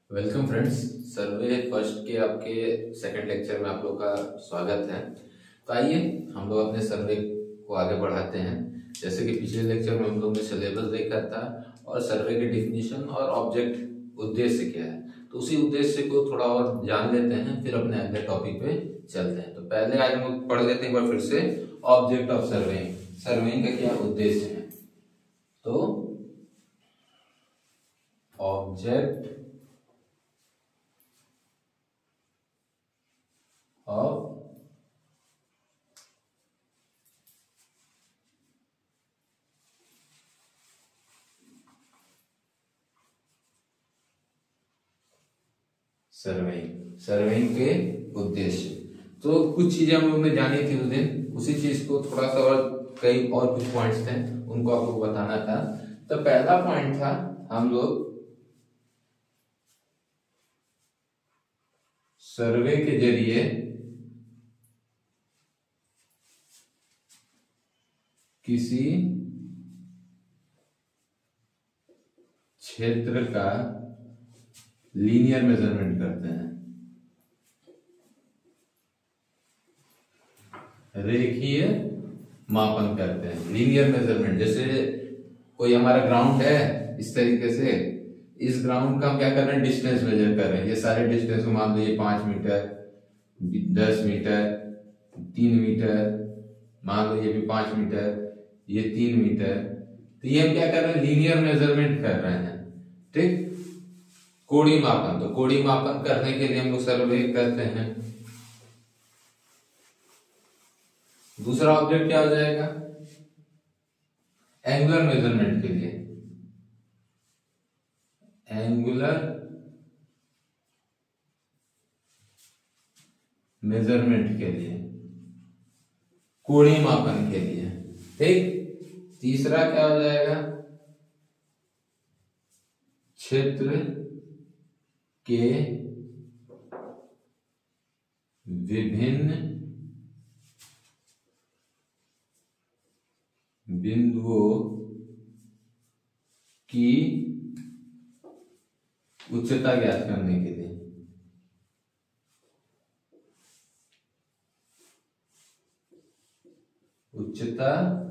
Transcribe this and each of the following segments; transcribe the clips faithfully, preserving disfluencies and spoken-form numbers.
Welcome friends. सर्वे first के आपके second lecture में आप लोग का स्वागत है। तो आइए हम लोग अपने सर्वे को आगे बढ़ाते हैं। जैसे कि पिछले लेक्चर में हम लोग ने सिलेबस देखा था और सर्वे की डिफिनीशन और ऑब्जेक्ट उद्देश्य क्या है, तो उसी उद्देश्य को थोड़ा और जान लेते हैं, फिर अपने अगले टॉपिक पे चलते हैं। तो पहले आज हम लोग पढ़ लेते हैं एक बार फिर से ऑब्जेक्ट ऑफ सर्वेइंग। सर्वेइंग का क्या उद्देश्य है? तो ऑब्जेक्ट ऑफ सर्वेइंग, सर्वेइंग के उद्देश्य। तो कुछ चीजें हम लोग ने जानी थी उस दिन, उसी चीज को थोड़ा सा और कई और कुछ पॉइंट्स थे उनको आपको बताना था। तो पहला पॉइंट था हम लोग सर्वे के जरिए किसी क्षेत्र का लीनियर मेजरमेंट करते हैं, रेखीय मापन करते हैं। लीनियर मेजरमेंट, जैसे कोई हमारा ग्राउंड है, इस तरीके से इस ग्राउंड का हम क्या कर रहे हैं, डिस्टेंस मेजर कर रहे हैं। ये सारे डिस्टेंस को मान लीजिए पांच मीटर, दस मीटर, तीन मीटर, मान लो ये भी पांच मीटर, ये तीन मीटर। तो ये हम क्या कर रहे हैं, लीनियर मेजरमेंट कर रहे हैं। ठीक। कोणीय मापन, तो कोणीय मापन करने के लिए हम लोग सर्वे करते हैं। दूसरा ऑब्जेक्ट क्या हो जाएगा, एंगुलर मेजरमेंट के लिए, एंगुलर मेजरमेंट के लिए, कोणीय मापन के लिए। ठीक। तीसरा क्या हो जाएगा, क्षेत्र के विभिन्न बिंदुओं की उच्चता ज्ञात करने के लिए, उच्चता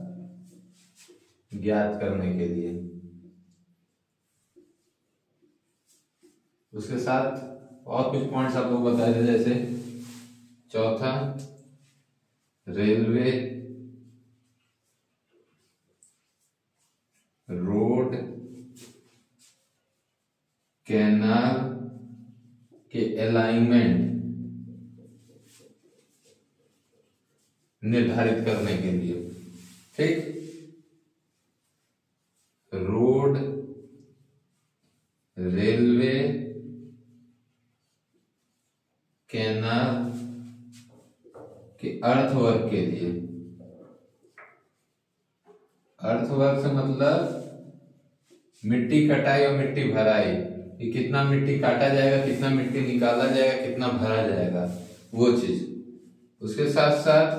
ज्ञात करने के लिए। उसके साथ और कुछ पॉइंट्स आप लोग बताए थे, जैसे चौथा रेलवे रोड कैनाल के अलाइनमेंट निर्धारित करने के लिए। ठीक। रोड, रेलवे, कैनाल के अर्थवर्क के लिए। अर्थवर्क से मतलब मिट्टी कटाई और मिट्टी भराई, कि कितना मिट्टी काटा जाएगा, कितना मिट्टी निकाला जाएगा, कितना भरा जाएगा, वो चीज। उसके साथ साथ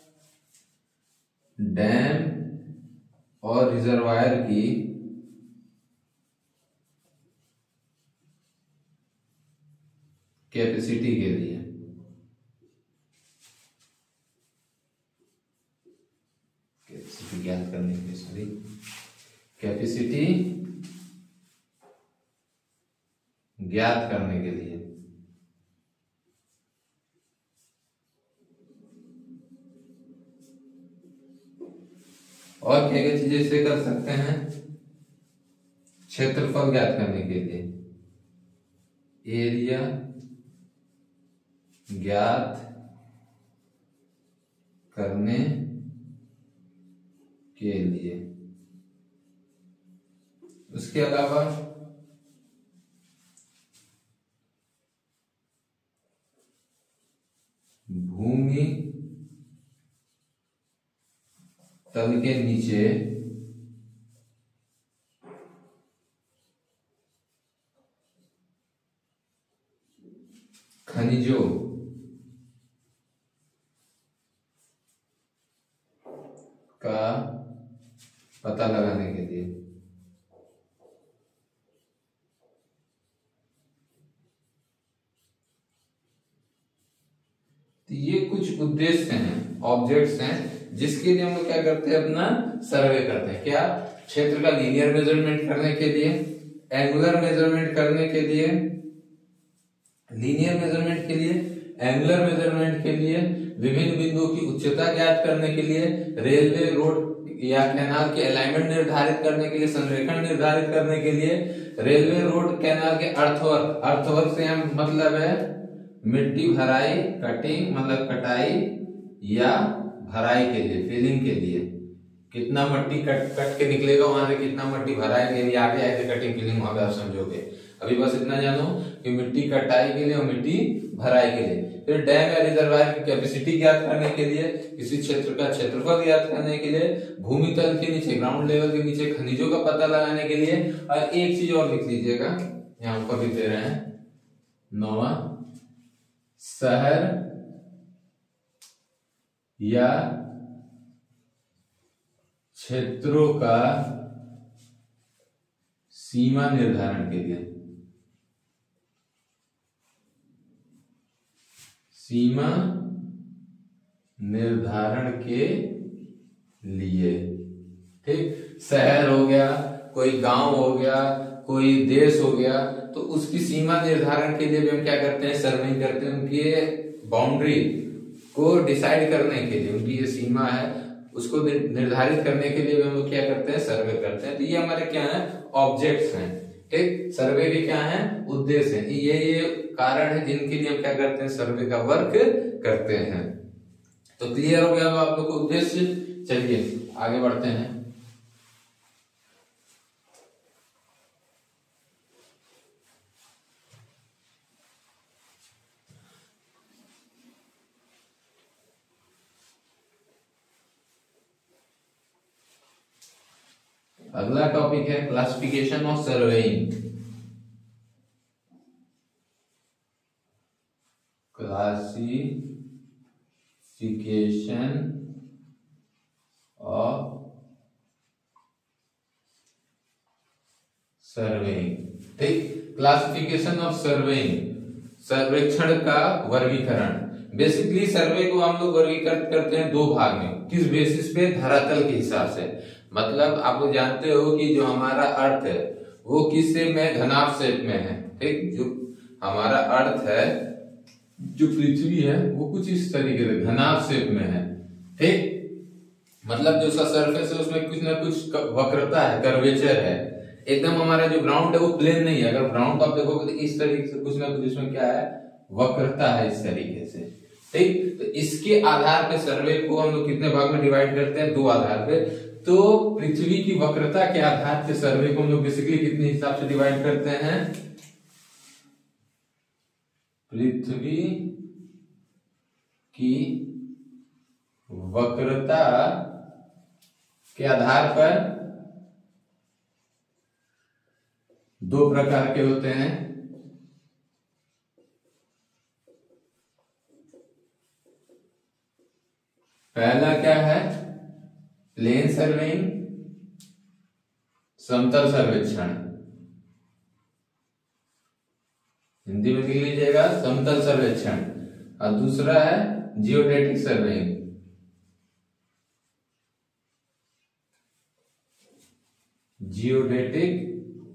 डैम और रिजर्वायर की कैपेसिटी के लिए, कैपेसिटी ज्ञात करने के लिए, सॉरी कैपेसिटी ज्ञात करने के लिए। और क्या क्या चीजें इसे कर सकते हैं, क्षेत्रफल ज्ञात करने के लिए, एरिया ज्ञात करने के लिए। उसके अलावा भूमि तल के नीचे खनिजों का पता लगाने के लिए। तो ये कुछ उद्देश्य हैं, ऑब्जेक्ट्स हैं, जिसके लिए हम लोग क्या करते हैं, अपना सर्वे करते हैं। क्या? क्षेत्र का लीनियर मेजरमेंट करने के लिए, एंगुलर मेजरमेंट करने के लिए, लीनियर मेजरमेंट के लिए, एंगुलर मेजरमेंट के लिए, विभिन्न बिंदुओं की उच्चता ज्ञात करने के लिए, रेलवे, रोड या कैनाल के अलाइनमेंट निर्धारित करने के लिए, संरेखण निर्धारित करने के लिए, रेलवे, रोड, कैनाल के अर्थवर्क, अर्थवर्क से हम मतलब है मिट्टी भराई, कटिंग मतलब कटाई या भराई के लिए, फिलिंग के लिए, कितना मट्टी कट कट के निकलेगा वहां से, कितना मट्टी भराई के लिए, आगे आगे कटिंग फिलिंग वहां पे आप समझोगे। अभी बस इतना जानो कि मिट्टी कटाई के लिए और मिट्टी भराई के लिए। फिर डैम या रिजर्वायर की कैपेसिटी ज्ञात करने के लिए, किसी क्षेत्र का क्षेत्रफल ज्ञात करने के लिए, भूमि तल के नीचे, ग्राउंड लेवल के नीचे खनिजों का पता लगाने के लिए। और एक चीज और लिख लीजिएगा, यहाँ ऊपर लिख दे रहे हैं, नौवा, शहर या क्षेत्रों का सीमा निर्धारण के लिए, सीमा निर्धारण के लिए, ठीक। शहर हो गया, कोई गांव हो गया, कोई देश हो गया, तो उसकी सीमा निर्धारण के लिए भी हम क्या करते हैं, सर्वे करते हैं। उनकी बाउंड्री को डिसाइड करने के लिए, उनकी ये सीमा है उसको निर्धारित करने के लिए भी हम लोग क्या करते हैं, सर्वे करते हैं। तो ये हमारे क्या है, ऑब्जेक्ट्स हैं, ठीक। सर्वे के क्या है, उद्देश्य है। ये ये कारण है जिनके लिए हम क्या करते हैं, सर्वे का वर्क करते हैं। तो क्लियर हो गया आप लोग को उद्देश्य। चलिए आगे बढ़ते हैं। अगला टॉपिक है classification of surveying. Classification of surveying, ठीक। क्लासिफिकेशन ऑफ सर्वेइंग, सर्वेक्षण का वर्गीकरण। बेसिकली सर्वे को हम लोग वर्गीकृत करते हैं दो भाग में। किस बेसिस पे, धरातल के हिसाब से। मतलब आप लोग जानते हो कि जो हमारा अर्थ है वो किस शेप में, घनाभ शेप में है, ठीक। जो हमारा अर्थ है, जो पृथ्वी है, वो कुछ इस तरीके से घनाभ शेप में है, ठीक। मतलब जो उसका सरफेस है उसमें कुछ ना कुछ वक्रता है, कर्वेचर है। एकदम हमारा जो ग्राउंड है वो प्लेन नहीं है। अगर ग्राउंड को आप देखोगे तो इस तरीके से कुछ ना कुछ इसमें क्या है, वक्रता है इस तरीके से, ठीक। तो इसके आधार पे सर्वे को हम लोग कितने भाग में डिवाइड करते हैं, दो आधार पे। तो पृथ्वी की वक्रता के आधार पे सर्वे को हम लोग बेसिकली कितने हिसाब से डिवाइड करते हैं, पृथ्वी की वक्रता के आधार पर दो प्रकार के होते हैं। पहला क्या है, प्लेन सर्वेइंग, समतल सर्वेक्षण। हिंदी में लिख लीजिएगा, समतल सर्वेक्षण। और दूसरा है जियोडेटिक सर्वेइंग। Geodetic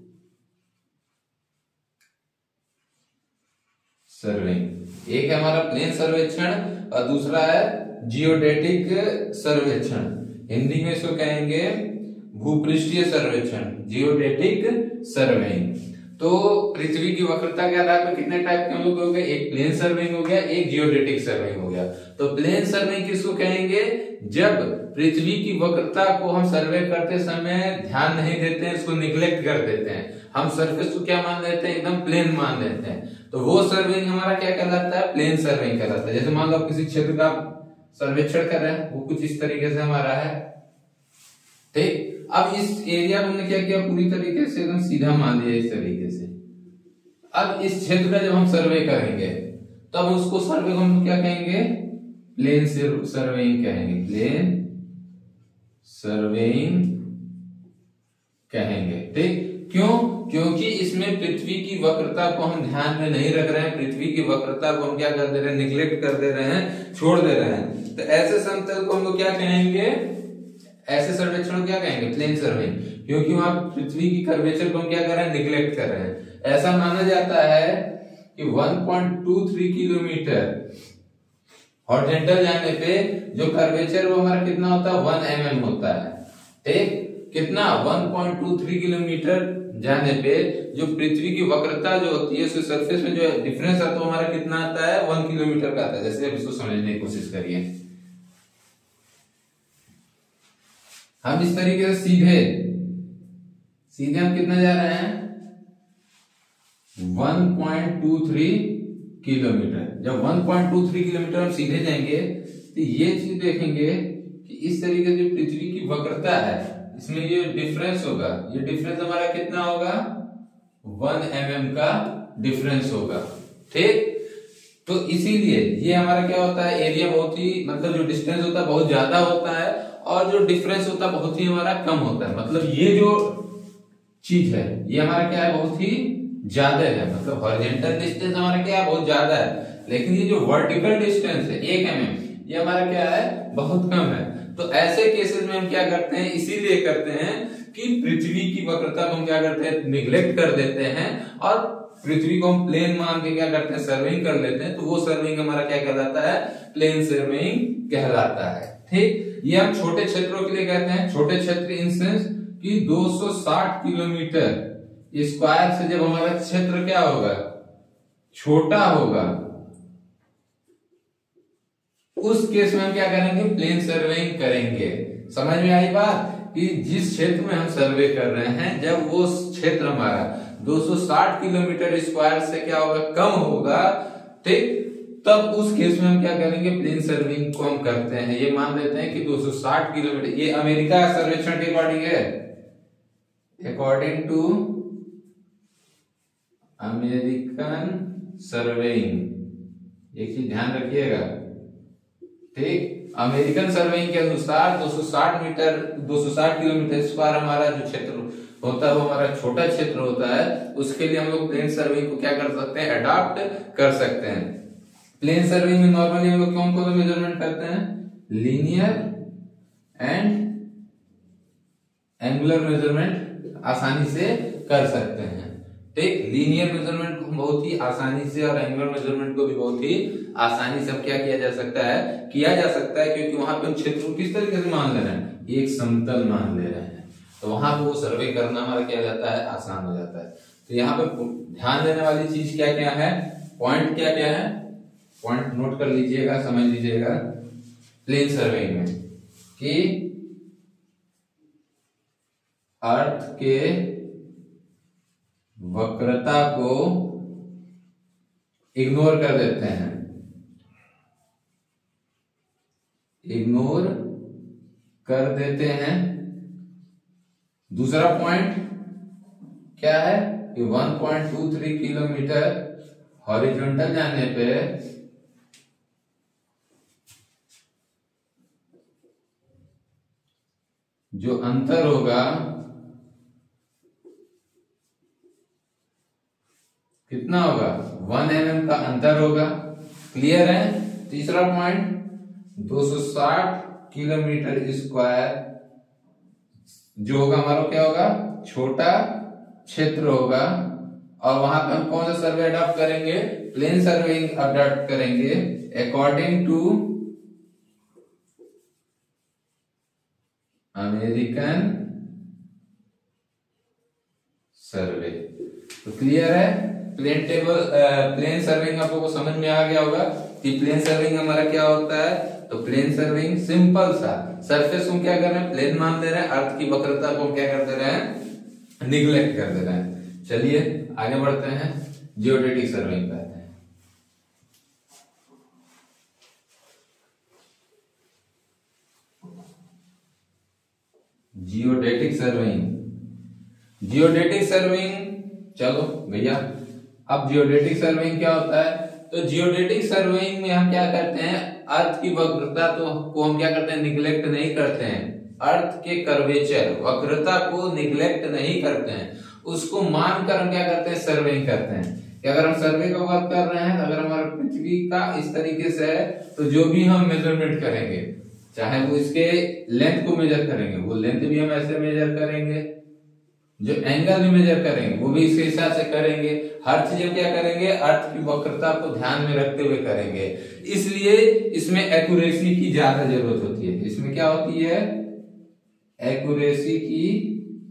surveying. एक है हमारा प्लेन सर्वेक्षण और दूसरा है जियोडेटिक सर्वेक्षण। हिंदी में इसको कहेंगे भूपृष्ठीय सर्वेक्षण, जियोडेटिक सर्वेइंग। तो पृथ्वी की वक्रता के आधार पर कितने टाइप के हम लोग हो गए, एक प्लेन सर्वेइंग हो गया, एक जियोडेटिक सर्वेइंग हो गया। तो प्लेन सर्वेइंग किसको कहेंगे, जब पृथ्वी की वक्रता को हम सर्वे करते समय ध्यान नहीं देते हैं, इसको निग्लेक्ट कर देते हैं, हम सरफेस को क्या मान लेते हैं, एकदम प्लेन मान लेते हैं, तो वो सर्वेइंग हमारा क्या कहलाता है, प्लेन सर्वेइंग कहलाता है। जैसे मान लो आप किसी क्षेत्र का सर्वेक्षण कर रहे हैं, वो कुछ इस तरीके से हमारा है, ठीक। अब इस एरिया को हमने क्या किया, पूरी तरीके से एकदम सीधा मान लिया इस तरीके से। अब इस क्षेत्र का जब हम सर्वे करेंगे तब उसको सर्वे को हम क्या कहेंगे, प्लेन सर्वेइंग कहेंगे, प्लेन सर्वेइंग कहेंगे, ठीक। क्यों? क्योंकि इसमें पृथ्वी की वक्रता को हम ध्यान में नहीं रख रहे हैं, पृथ्वी की वक्रता को हम क्या कर दे रहे हैं, निग्लेक्ट कर दे रहे हैं, छोड़ दे रहे हैं। तो ऐसे समतल को हम लोग क्या कहेंगे, ऐसे सर्वेक्षण को क्या कहेंगे, प्लेन सर्वे, क्योंकि वहां पृथ्वी की कर्वेचर को हम क्या कर रहे हैं, निग्लेक्ट कर रहे हैं। ऐसा माना जाता है कि one point two three kilometre horizontal जाने पे जो कर्वेचर वो हमारा कितना होता है, वन एम एम होता है। ठीक, कितना, one point two three kilometre जाने पे जो पृथ्वी की वक्रता जो होती है उसके सरफेस में जो डिफरेंस आता है वो हमारा कितना आता है, वन किलोमीटर का आता है। जैसे अब इसको समझने की कोशिश करिए, हम इस तरीके से सीधे सीधे हम कितना जा रहे हैं, one point two three kilometre. जब one point two three kilometre हम सीधे जाएंगे तो ये चीज देखेंगे कि इस तरीके से पृथ्वी की वक्रता है इसमें ये डिफरेंस होगा, ये डिफरेंस हमारा कितना होगा, वन एम एम का डिफरेंस होगा। ठीक, तो इसीलिए ये हमारा क्या होता है, एरिया बहुत ही, मतलब जो डिस्टेंस होता है बहुत ज्यादा होता है और जो डिफरेंस होता है बहुत ही हमारा कम होता है। मतलब ये जो चीज है ये हमारा क्या है, बहुत ही ज्यादा है। मतलब हॉरिजॉन्टल डिस्टेंस हमारा क्या है, बहुत ज्यादा है, लेकिन ये जो वर्टिकल डिस्टेंस है एक एम एम ये हमारा क्या है, बहुत कम है। तो ऐसे केसेस में हम क्या करते हैं, इसीलिए करते हैं कि पृथ्वी की वक्रता को हम क्या करते हैं, निग्लेक्ट कर देते हैं और पृथ्वी को हम प्लेन मान के क्या करते हैं, सर्वेइंग कर लेते हैं। तो वो सर्वेइंग हमारा क्या कहलाता है, प्लेन सर्वेइंग कहलाता है। ठीक, ये हम छोटे क्षेत्रों के लिए कहते हैं, छोटे क्षेत्र इन सेंस कि दो सौ साठ किलोमीटर स्क्वायर से जब हमारा क्षेत्र क्या होगा, छोटा होगा, उस केस में हम क्या करेंगे, प्लेन सर्वेइंग करेंगे। समझ में आई बात कि जिस क्षेत्र में हम सर्वे कर रहे हैं जब वो क्षेत्र हमारा दो सौ साठ किलोमीटर स्क्वायर से क्या होगा, कम होगा, ठीक, तब उस केस में हम क्या करेंगे, प्लेन सर्वेइंग को हम करते हैं। ये मान लेते हैं कि दो सौ साठ किलोमीटर, ये अमेरिका सर्वेक्षण के अकॉर्डिंग है, अकॉर्डिंग टू अमेरिकन सर्वेइंग। एक चीज ध्यान रखिएगा, ठीक, अमेरिकन सर्वेइंग के अनुसार दो सौ साठ मीटर दो सौ साठ किलोमीटर स्क्वायर हमारा जो क्षेत्र होता है वो हमारा छोटा क्षेत्र होता है। उसके लिए हम लोग प्लेन सर्वेइंग को क्या कर सकते हैं, अडॉप्ट कर सकते हैं। प्लेन सर्वेइंग में नॉर्मली हम लोग कौन कौन सा मेजरमेंट करते हैं, लीनियर एंड एंगुलर मेजरमेंट आसानी से कर सकते हैं। ठीक, लीनियर मेजरमेंट को बहुत ही आसानी से और एंगुलर मेजरमेंट को भी बहुत ही आसानी से क्या किया जा सकता है, किया जा सकता है, क्योंकि वहां पे हम क्षेत्र को किस तरीके से मान ले रहे हैं, एक समतल मान ले रहे हैं, तो वहां पे वो सर्वे करना हमारा क्या जाता है, आसान हो जाता है। तो यहाँ पे ध्यान देने वाली चीज क्या क्या है, पॉइंट क्या क्या है, पॉइंट नोट कर लीजिएगा, समझ लीजिएगा। प्लेन सर्वेइंग में कि अर्थ के वक्रता को इग्नोर कर देते हैं, इग्नोर कर देते हैं। दूसरा पॉइंट क्या है कि one point two three kilometre horizontal जाने पे जो अंतर होगा कितना होगा, वन एम एम का अंतर होगा। क्लियर है। तीसरा पॉइंट दो सौ साठ किलोमीटर स्क्वायर जो होगा हमारा क्या होगा, छोटा क्षेत्र होगा, और वहां पे हम कौन सा सर्वे अडॉप्ट करेंगे, प्लेन सर्वेइंग अडॉप्ट करेंगे अकॉर्डिंग टू अमेरिकन सर्वे। तो क्लियर है। प्लेन टेबल प्लेन सर्वेइंग आप लोगों को समझ में आ गया होगा कि प्लेन सर्वेइंग हमारा क्या होता है। तो प्लेन सर्वेइंग सिंपल सा सरफेस को क्या कर रहे हैं, प्लेन मान दे रहे हैं, अर्थ की वक्रता को क्या कर दे रहे हैं, निग्लेक्ट कर दे रहे हैं। चलिए आगे बढ़ते हैं, जियोडेटिक सर्वेइंग पे आते हैं। जियोडेटिक सर्वेइंग जियोडेटिक सर्वेइंग चलो भैया, अब जियोडेटिक सर्वेइंग क्या होता है। तो जियोडेटिक सर्वेइंग में हम क्या करते हैं, अर्थ की वक्रता तो को हम क्या करते हैं, निग्लेक्ट नहीं करते हैं। अर्थ के कर्वेचर वक्रता को निग्लेक्ट नहीं करते हैं, उसको मानकर हम क्या करते हैं, सर्वेइंग करते हैं। कि अगर हम सर्वे का वर्क कर रहे हैं, अगर हमारा पृथ्वी का इस तरीके से है, तो जो भी हम मेजरमेंट करेंगे, चाहे वो इसके लेंथ को मेजर करेंगे, वो लेंथ भी हम ऐसे मेजर करेंगे, जो एंगल भी मेजर करेंगे वो भी इसके हिसाब से करेंगे। हर चीज हम क्या करेंगे, अर्थ की वक्रता को ध्यान में रखते हुए करेंगे। इसलिए इसमें एक्यूरेसी की ज्यादा जरूरत होती है। इसमें क्या होती है, एक्यूरेसी की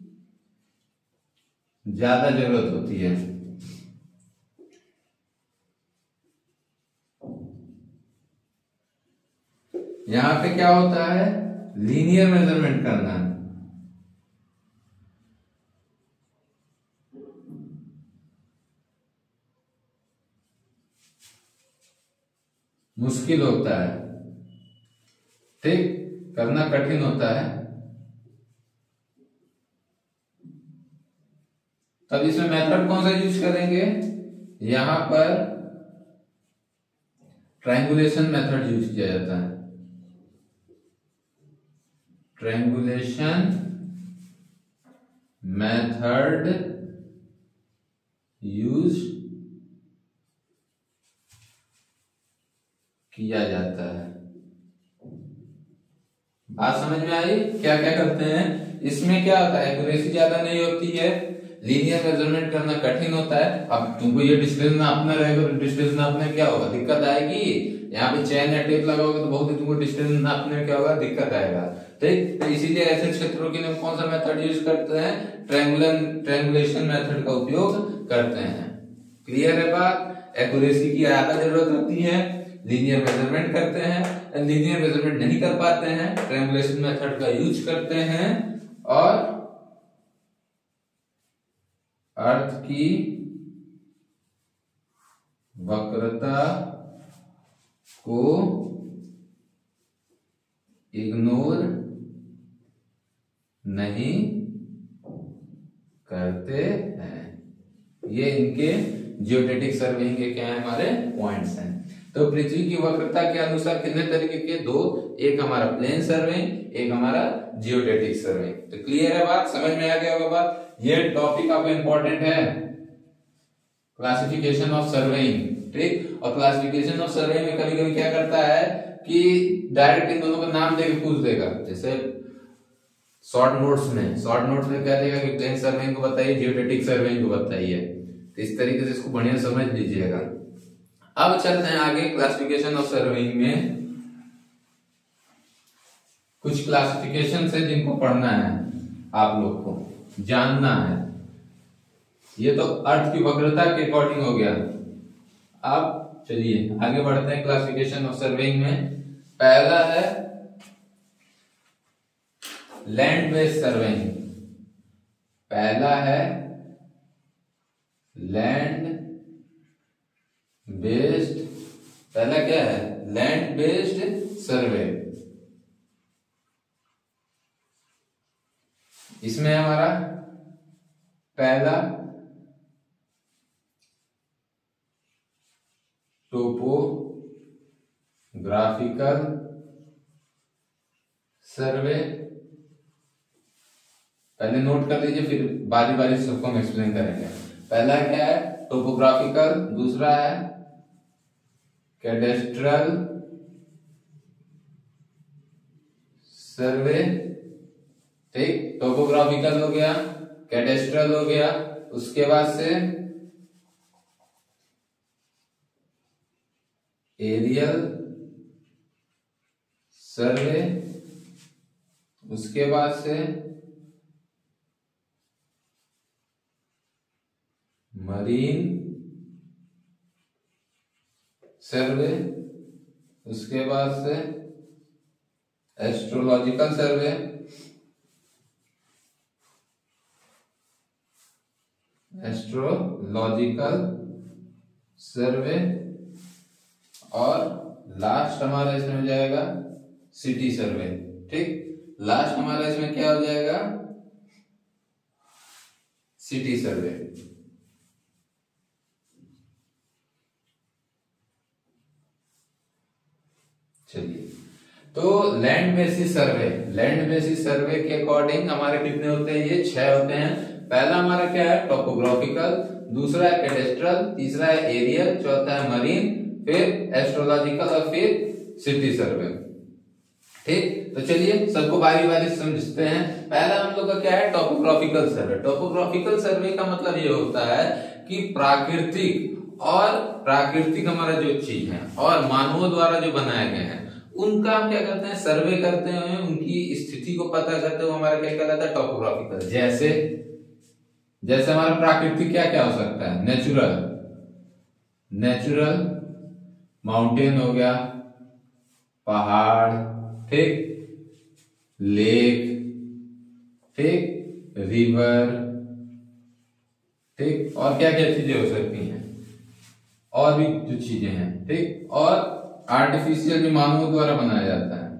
ज्यादा जरूरत होती है। यहां पे क्या होता है, लीनियर मेजरमेंट करना है। मुश्किल होता है, ठीक, करना कठिन होता है। तब इसमें मेथड कौन सा यूज करेंगे, यहां पर ट्रायंगुलेशन मेथड यूज किया जाता है। ट्रायंगुलेशन मेथड यूज किया जाता है। बात समझ में आई, क्या क्या करते हैं इसमें, क्या होता है, एक्यूरेसी ज्यादा नहीं होती है, लीनियर मेजरमेंट करना कठिन होता है। अब तुमको ये डिस्टेंस नापना रहेगा, तो डिस्टेंस नापने क्या होगा, दिक्कत आएगी। यहाँ पे चैन या टेप लगाओगे तो बहुत ही तुमको डिस्टेंस नापने में क्या होगा, दिक्कत आएगा, ठीक। तो इसीलिए ऐसे क्षेत्रों के लिए हम कौन सा मेथड यूज करते हैं, ट्रायंगुलर ट्रायंगुलेशन मेथड का उपयोग करते हैं। क्लियर है बात, एक्यूरेसी की ज्यादा जरूरत होती है, लीनियर मेजरमेंट करते हैं, लीनियर मेजरमेंट नहीं कर पाते हैं, ट्रायंगुलेशन मेथड का यूज करते हैं, और अर्थ की वक्रता को इग्नोर नहीं करते हैं। ये इनके जियोडेटिक सर्वेइंग के क्या है, हमारे पॉइंट्स हैं। तो पृथ्वी की वक्रता के अनुसार कितने तरीके के, दो, एक हमारा प्लेन सर्वेइंग, एक हमारा जियोडेटिक सर्वेइंग। तो क्लियर है बात, समझ में आ गया होगा बात। ये टॉपिक आपका इंपॉर्टेंट है, क्लासिफिकेशन ऑफ सर्वेइंग, ठीक। और क्लासिफिकेशन ऑफ सर्वेइंग में कभी कभी क्या करता है कि डायरेक्ट इन दोनों का नाम देके पूछ देगा। जैसे शॉर्ट नोट्स में शॉर्ट नोट्स में कह देगा कि प्लेन सर्वेइंग को बताइए, जियोडेटिक सर्वेइंग को बताइए। तो इस तरीके से इसको बढ़िया समझ लीजिएगा। अब चलते हैं आगे क्लासिफिकेशन ऑफ सर्वेइंग में। कुछ क्लासिफिकेशन है जिनको पढ़ना है, आप लोग को जानना है। ये तो अर्थ की वक्रता के अकॉर्डिंग हो गया। अब चलिए आगे बढ़ते हैं क्लासिफिकेशन ऑफ सर्वेइंग में। पहला है लैंड बेस्ड सर्वेइंग। पहला है लैंड बेस्ड, पहला क्या है, लैंड बेस्ड सर्वे। इसमें हमारा पहला टोपोग्राफिकल सर्वे, पहले नोट कर लीजिए, फिर बारी बारी सबको हम एक्सप्लेन करेंगे। पहला क्या है, टोपोग्राफिकल। दूसरा है कैडेस्ट्रल सर्वे, ठीक। टोपोग्राफिकल हो गया, कैडेस्ट्रल हो गया, उसके बाद से एरियल सर्वे, उसके बाद से मरीन सर्वे, उसके बाद से एस्ट्रोलॉजिकल सर्वे, एस्ट्रोलॉजिकल सर्वे, और लास्ट हमारा इसमें हो जाएगा सिटी सर्वे, ठीक। लास्ट हमारा इसमें क्या हो जाएगा, सिटी सर्वे। चलिए, तो land basis survey, land basis survey के अकॉर्डिंग हमारे कितने होते हैं, ये छह होते हैं। पहला हमारा क्या है टोपोग्राफिकल, दूसरा है कैडेस्ट्रल, तीसरा है एरियल, चौथा है मरीन, फिर एस्ट्रोलॉजिकल और फिर सिटी सर्वे। ठीक, तो चलिए सबको बारी बारी समझते हैं। पहला हम लोग का क्या है टोपोग्राफिकल सर्वे। टोपोग्राफिकल सर्वे का मतलब ये होता है कि प्राकृतिक और प्राकृतिक हमारा जो चीज है और मानवों द्वारा जो बनाए गए हैं उनका हम क्या करते हैं सर्वे करते हुए उनकी स्थिति को पता करते हुए हमारा क्या कहलाता है टोपोग्राफिकल। जैसे जैसे हमारा प्राकृतिक क्या क्या हो सकता है, नेचुरल नेचुरल माउंटेन हो गया, पहाड़, ठीक, लेक, ठीक, रिवर, ठीक, और क्या क्या चीजें हो सकती हैं और भी जो चीजें हैं, ठीक, और आर्टिफिशियल भी मानवों द्वारा बनाया जाता है,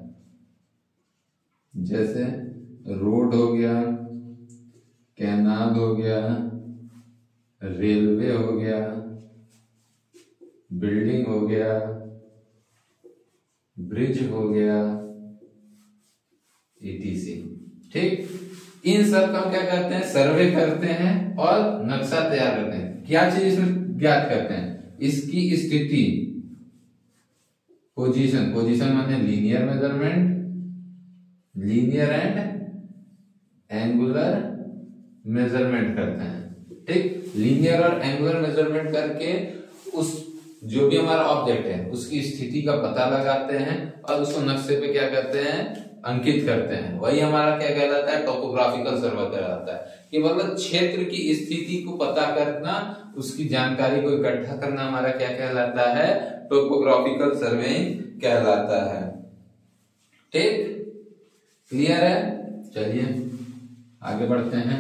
जैसे रोड हो गया, कैनाल हो गया, रेलवे हो गया, बिल्डिंग हो गया, ब्रिज हो गया, ईटीसी। ठीक, इन सब का हम क्या करते हैं सर्वे करते हैं और नक्शा तैयार करते हैं। क्या चीज इसमें ज्ञात करते हैं, इसकी स्थिति, पोजीशन, पोजीशन माने linear measurement, linear and angular measurement करते हैं। ठीक, लीनियर और एंगुलर मेजरमेंट करके उस जो भी हमारा ऑब्जेक्ट है उसकी स्थिति का पता लगाते हैं और उसको नक्शे पे क्या करते हैं अंकित करते हैं। वही हमारा क्या कहलाता है टोपोग्राफिकल सर्वे कहलाता है कि मतलब क्षेत्र की स्थिति को पता करना, उसकी जानकारी को इकट्ठा करना हमारा क्या कहलाता है टोपोग्राफिकल सर्वेइंग कहलाता है। ठीक, क्लियर है। चलिए आगे बढ़ते हैं।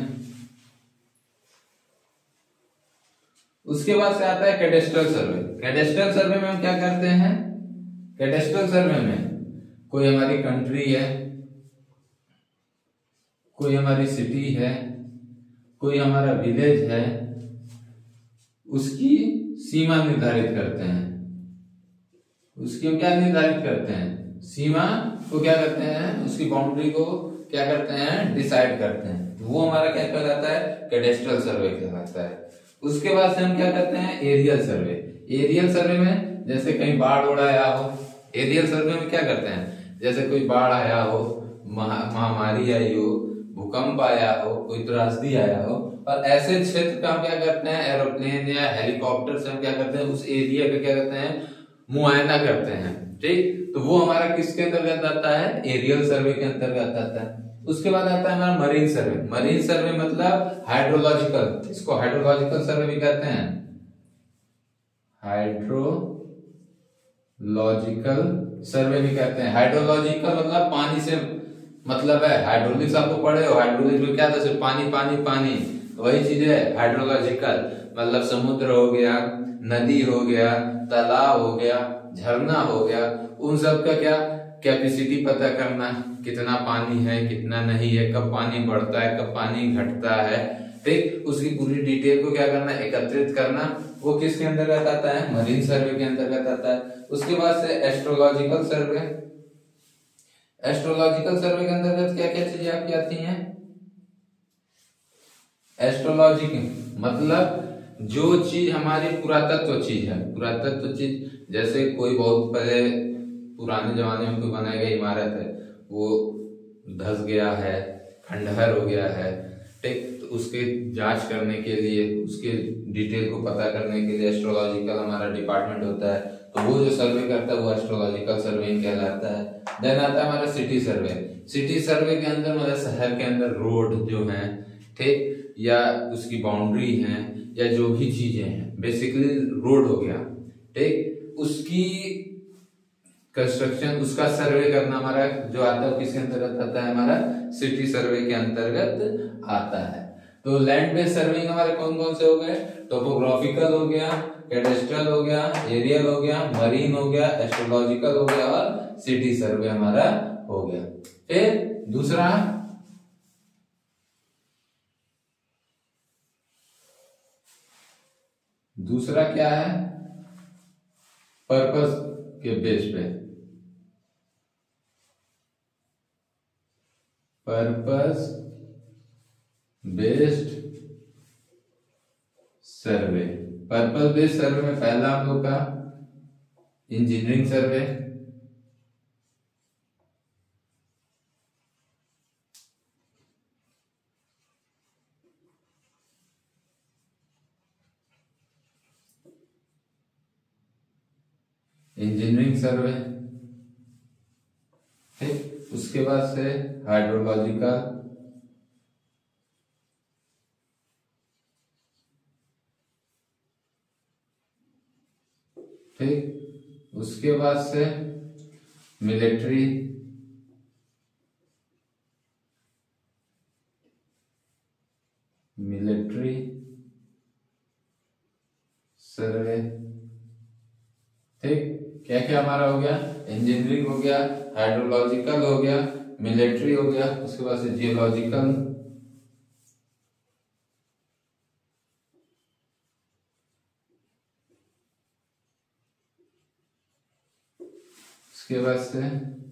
उसके बाद से आता है कैडेस्ट्रल सर्वे। कैडेस्ट्रल सर्वे में हम क्या करते हैं, कैडेस्ट्रल सर्वे में कोई हमारी कंट्री है, कोई हमारी सिटी है, कोई हमारा विलेज है, उसकी सीमा निर्धारित करते हैं। उसकी हम क्या निर्धारित करते हैं, सीमा को क्या करते हैं, उसकी बाउंड्री को क्या करते हैं डिसाइड करते हैं। वो हमारा क्या कहलाता है कैडेस्ट्रल सर्वे कहलाता है। उसके बाद से हम क्या करते हैं एरियल सर्वे। एरियल सर्वे में जैसे कहीं बाढ़ उड़ आया हो, एरियल सर्वे में क्या करते हैं, जैसे कोई बाढ़ आया हो, महामारी आई हो, भूकंप आया हो, कोई त्रासदी आया हो, और ऐसे क्षेत्र का हम क्या करते हैं एरोप्लेन या हेलीकॉप्टर से हम क्या करते हैं उस एरिया का क्या करते हैं मुआयना करते हैं। ठीक, तो वो हमारा किसके अंतर्गत आता है एरियल सर्वे के अंतर्गत आता है। उसके बाद आता है हमारा मरीन सर्वे। मरीन सर्वे मतलब हाइड्रोलॉजिकल, इसको हाइड्रोलॉजिकल सर्वे भी कहते हैं, हाइड्रोलॉजिकल सर्वे भी कहते हैं। हाइड्रोलॉजिकल मतलब पानी से मतलब है, हाइड्रोलिक्स आपको पढ़े हो, हाइड्रोलिक्स में क्या था सिर्फ पानी पानी पानी, वही चीज है हाइड्रोलॉजिकल मतलब समुद्र हो गया, नदी हो गया, तालाब हो गया, झरना हो गया, उन सब का क्या कैपेसिटी पता करना, कितना पानी है कितना नहीं है, कब पानी बढ़ता है कब पानी घटता है। ठीक, उसकी पूरी डिटेल को क्या करना एकत्रित करना, वो किसके अंतर्गत आता है मरीन सर्वे के अंतर्गत आता है। उसके बाद से एस्ट्रोलॉजिकल सर्वे। एस्ट्रोलॉजिकल सर्वे के अंतर्गत क्या क्या चीजें आपकी आती हैं, एस्ट्रोलॉजी मतलब जो चीज हमारी पुरातत्व चीज है, पुरातत्व चीज जैसे कोई बहुत पहले पुराने जमाने में कोई बनाई गई इमारत है वो धस गया है, खंडहर हो गया है, ठीक, तो उसके जांच करने के लिए, उसके डिटेल को पता करने के लिए एस्ट्रोलॉजिकल हमारा डिपार्टमेंट होता है, तो वो जो सर्वे करता है वो एस्ट्रोलॉजिकल सर्वेइंग कहलाता है। देन आता है हमारा सिटी सर्वे। सिटी सर्वे के अंदर मतलब शहर के अंदर रोड जो है, ठीक, या उसकी बाउंड्री है या जो भी चीजें हैं, बेसिकली रोड हो गया, ठीक, उसकी कंस्ट्रक्शन, उसका सर्वे करना हमारा जो आता है किसके अंतर्गत आता है हमारा सिटी सर्वे के अंतर्गत आता है। तो लैंड बेस्ड सर्वेइंग हमारे कौन कौन से हो गए, टोपोग्राफिकल हो गया, कैडेस्ट्रल हो गया, एरियल हो गया, मरीन हो गया, एस्ट्रोलॉजिकल हो गया और सिटी सर्वे हमारा हो गया। फिर दूसरा दूसरा क्या है, पर्पस के बेस पे, purpose based survey. Purpose based survey में पहला हम लोग का इंजीनियरिंग सर्वे, इंजीनियरिंग सर्वे, ठीक। उसके बाद से हाइड्रोलॉजिकल, ठीक। उसके बाद से मिलिट्री, मिलिट्री सर्वे, ठीक। क्या क्या हमारा हो गया, इंजीनियरिंग हो गया, हाइड्रोलॉजिकल हो गया, मिलिट्री हो गया, उसके बाद से जियोलॉजिकल, उसके बाद से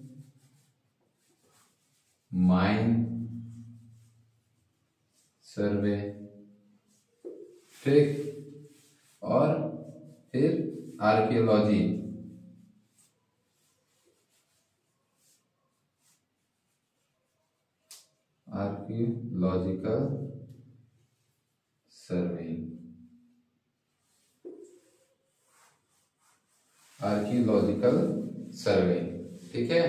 माइन सर्वे, ठीक। और फिर archaeology, archaeological surveying, archaeological surveying, ठीक है।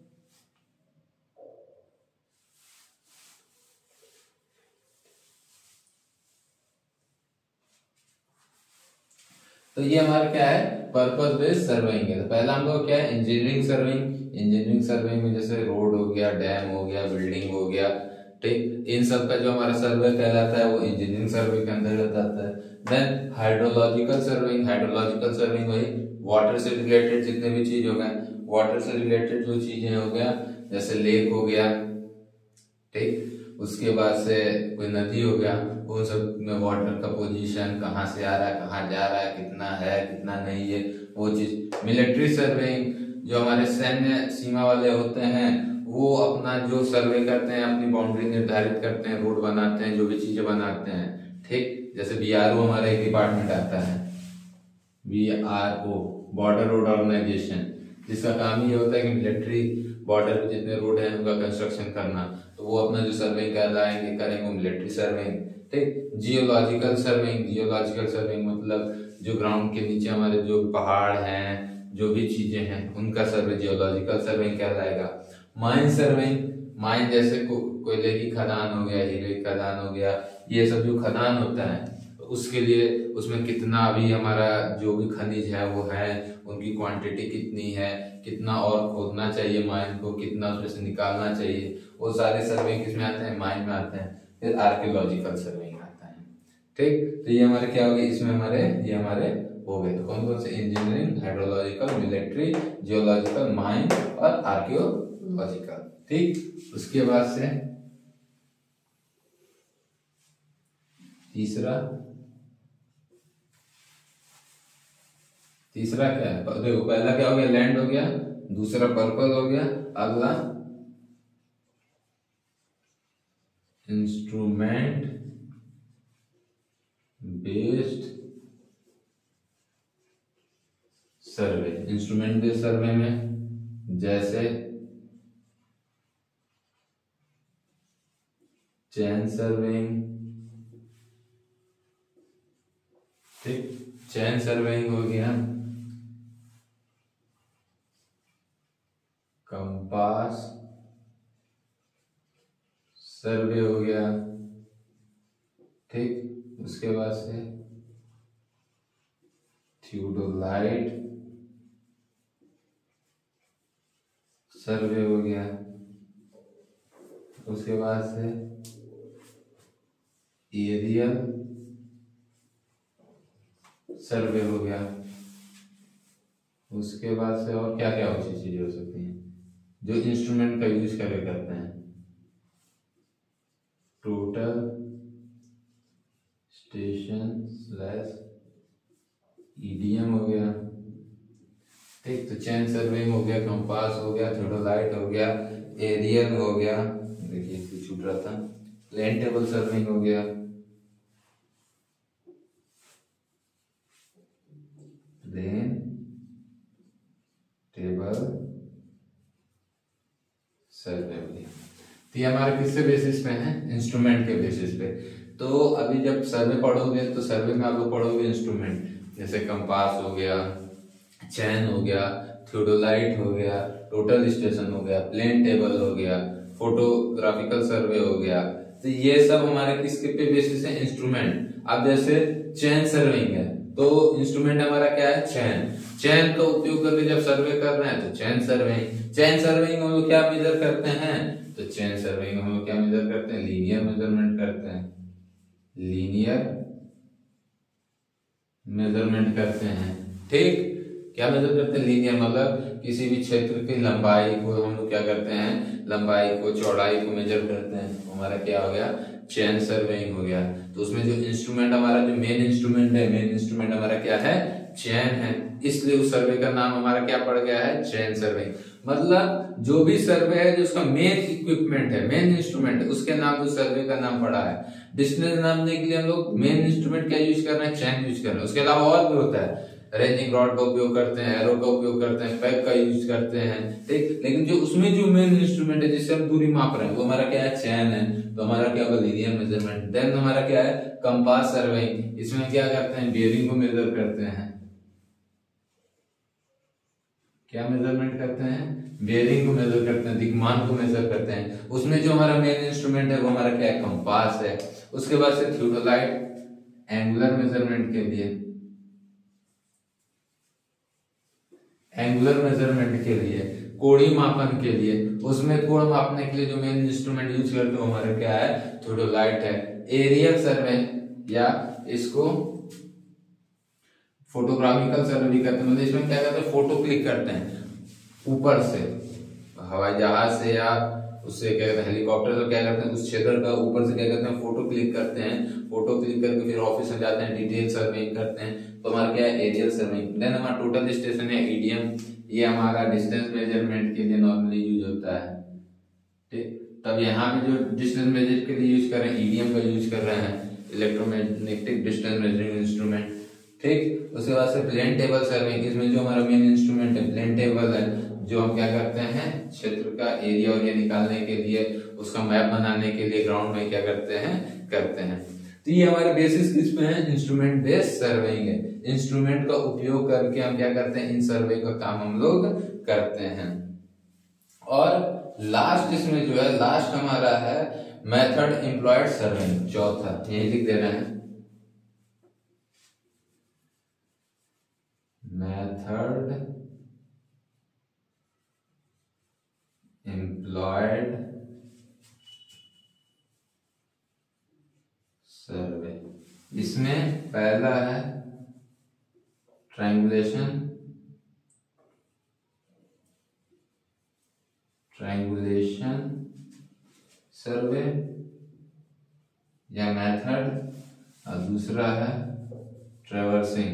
तो ये हमारा क्या है, पर्पस बेस्ड सर्वेइंग है। तो पहला हम लोग क्या है, इंजीनियरिंग सर्वेइंग। इंजीनियरिंग सर्वेइंग में जैसे रोड हो गया, डैम हो गया, बिल्डिंग हो गया, ठीक। इन सब का जो हमारा सर्वे कहलाता है वो इंजीनियरिंग सर्वे के अंतर्गत आता है। Then hydrological surveying, hydrological surveying वही वाटर से रिलेटेड जितने भी चीज हो गए, वाटर से रिलेटेड जो चीजें हो गया, जैसे लेक हो गया, ठीक। उसके बाद से कोई नदी हो गया, उन सब में वाटर का पोजीशन कहाँ से आ रहा है, कहाँ जा रहा है, कितना है कितना नहीं है, वो चीज। मिलिट्री सर्वेइंग, जो हमारे सैन्य सीमा वाले होते हैं वो अपना जो सर्वे करते हैं, अपनी बाउंड्री निर्धारित करते हैं, रोड बनाते हैं, जो भी चीजें बनाते हैं, ठीक। जैसे बी आर ओ हमारा एक डिपार्टमेंट आता है, B R O border road organisation, जिसका काम ये होता है कि मिलिट्री बॉर्डर पे जितने रोड है उनका कंस्ट्रक्शन करना। तो वो अपना जो सर्वे कराएंगे करेंगे मिलिट्री सर्वेइंग, ठीक। जियोलॉजिकल सर्वेइंग, जियोलॉजिकल सर्वेइंग मतलब जो ग्राउंड के नीचे हमारे जो पहाड़ हैं, जो भी चीजें हैं उनका सर्वे जियोलॉजिकल सर्वेइंग कहलाएगा। माइन सर्वेइंग, माइन जैसे को, कोयले की खदान हो गया, हीरे की खदान हो गया, ये सब जो खदान होता है उसके लिए उसमें कितना अभी हमारा जो भी खनिज है वो है, उनकी क्वांटिटी कितनी है, कितना और खोदना चाहिए माइन को, कितना उसमें से निकालना चाहिए, वो सारे सर्वे किसमें आते हैं, माइन में आते हैं। फिर आर्कियोलॉजिकल सर्वेइंग आता है, ठीक। तो ये हमारे क्या हो गए, इसमें हमारे ये हमारे हो गए। तो कौन कौन से, engineering, hydrological, military, geological, mine और आर्कियोलॉजिकल, ठीक। उसके बाद से तीसरा, तीसरा क्या है, देखो पहला क्या हो गया, लैंड हो गया, दूसरा पर्पल हो गया, अगला instrument based survey. Instrument based survey में जैसे चैन सर्वेइंग, ठीक। चैन सर्वेइंग हो गया, कंपास सर्वे हो गया, ठीक। उसके बाद से थियोडोलाइट सर्वे हो गया, उसके बाद से एरियल सर्वे हो गया, उसके बाद से और क्या क्या अच्छी चीजें हो सकती हैं जो इंस्ट्रूमेंट का यूज करके करते हैं, टोटल स्टेशन स्लैश ईडीएम हो गया, ठीक। तो चैन सर्वेइंग हो गया, कंपास हो गया, थियोडोलाइट हो गया, एरियल हो गया, देखिए छूट रहा था, लैंड टेबल सर्वेइंग हो गया, प्लेन टेबल सर्वे हो गया। तो ये हमारे किससे बेसिस पे है? इंस्ट्रूमेंट के बेसिस पे। तो अभी जब सर्वे पढ़ोगे तो सर्वे में आप लोग पढ़ोगे इंस्ट्रूमेंट, जैसे कंपास हो गया, चैन हो गया, थियोडोलाइट हो गया, टोटल स्टेशन हो गया, प्लेन टेबल हो गया, फोटोग्राफिकल सर्वे हो गया। तो ये सब हमारे किसके पे बेसिस है? इंस्ट्रूमेंट। अब जैसे चैन सर्विंग है तो इंस्ट्रूमेंट हमारा क्या है? चैन। चैन का उपयोग करके जब सर्वे कर रहे हैं तो चैन सर्विंग। चैन सर्विंग हम लोग क्या मेजर करते हैं? तो चैन सर्विंग हम लोग क्या मेजर करते हैं? लीनियर मेजरमेंट करते हैं। लीनियर मेजरमेंट करते हैं। ठीक, क्या मेजर करते हैं? लीनियर, मतलब किसी भी क्षेत्र की लंबाई को हम लोग क्या करते हैं? लंबाई को, चौड़ाई को मेजर करते हैं। हमारा क्या हो गया? चैन सर्वेइंग हो गया। तो उसमें जो इंस्ट्रूमेंट हमारा, जो मेन इंस्ट्रूमेंट है, मेन इंस्ट्रूमेंट हमारा क्या है? चैन है। इसलिए उस सर्वे का नाम हमारा क्या पड़ गया है? Chain surveying. मतलब जो भी सर्वे है, जो उसका मेन इक्विपमेंट है, मेन इंस्ट्रूमेंट है, उसके नाम उस सर्वे का नाम पड़ा है। डिस्टेंस नापने के लिए हम लोग मेन इंस्ट्रूमेंट क्या यूज कर रहे हैं? चैन यूज कर रहे हैं। उसके अलावा और भी होता है, रेंजिंग रॉड का उपयोग करते हैं, एरो का उपयोग करते हैं, पैक का यूज करते हैं। ठीक, लेकिन जो उसमें जो मेन इंस्ट्रूमेंट है जिससे हम दूरी माप रहे हैं वो हमारा क्या है? चैन है। तो हमारा क्या होगा? Linear measurement. देन हमारा क्या है? Compass surveying. इसमें क्या करते हैं? बियरिंग को मेजर करते हैं। क्या मेजरमेंट करते हैं? बियरिंग को मेजर करते हैं, दिक्मान को मेजर करते हैं। उसमें जो हमारा मेन इंस्ट्रूमेंट है वो हमारा क्या है? कंपास है। उसके बाद से थियोडोलाइट एंगुलर मेजरमेंट के लिए, एंगुलर मेजरमेंट के लिए, कोणीय मापन के लिए, उसमें कोण मापने के लिए जो मेन इंस्ट्रूमेंट यूज करते हो हमारा क्या है? थियोडोलाइट है। एरियल सर्वे या इसको फोटोग्राफिकल सर्वे भी करते हैं। मतलब इसमें क्या करते हैं? फोटो क्लिक करते हैं ऊपर से, हवाई जहाज से या उससे क्या कहते हैं? हेलीकॉप्टर से क्या करते हैं? उस क्षेत्र का ऊपर से क्या करते हैं? फोटो क्लिक करते हैं। फोटो क्लिक करके फिर ऑफिस में जाते हैं, डिटेल सर्वेइंग करते हैं। तो हमारा क्या है? Aerial surveying. देन हमारा टोटल स्टेशन है, ईडीएम। ये हमारा डिस्टेंस मेजरमेंट के लिए नॉर्मली यूज होता है। ठीक, तब यहाँ पे जो डिस्टेंस मेजर के लिए यूज कर रहे हैं, ईडीएम का यूज कर रहे हैं, इलेक्ट्रोमैग्नेटिक डिस्टेंस मेजरिंग इंस्ट्रूमेंट। ठीक, उसके बाद से प्लेन टेबल सर्विंग। इसमें जो हमारा मेन इंस्ट्रूमेंट है प्लेन टेबल है, जो हम क्या करते हैं? क्षेत्र का एरिया और ये निकालने के लिए, उसका मैप बनाने के लिए ग्राउंड में क्या करते हैं? करते हैं। तो ये हमारे बेसिस किस पे है? इंस्ट्रूमेंट बेस्ड सर्वेइंग है। इंस्ट्रूमेंट का उपयोग करके हम क्या करते हैं? इन सर्वे का काम हम लोग करते हैं। और लास्ट इसमें जो है, लास्ट हमारा है मेथड एम्प्लॉयड सर्वेइंग, चौथा। यही लिख देना है, मेथड एम्प्लॉयड सर्वे। इसमें पहला है ट्रायंगुलेशन, ट्रायंगुलेशन सर्वे या मेथड, और दूसरा है ट्रैवर्सिंग,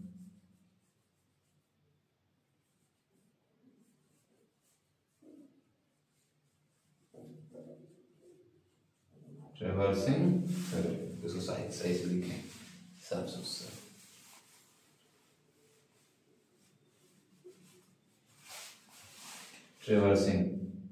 ट्रैवर्सिंग सर्वे। उसको सही सही से लिखें, सब सब ट्रैवर्सिंग।